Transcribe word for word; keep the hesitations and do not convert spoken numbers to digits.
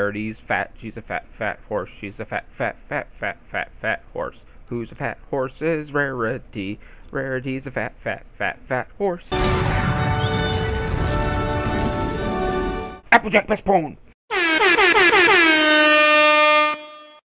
Rarity's fat. She's a fat, fat horse. She's a fat, fat, fat, fat, fat, fat horse. Who's a fat horse is Rarity. Rarity's a fat, fat, fat, fat horse. Applejack best bone.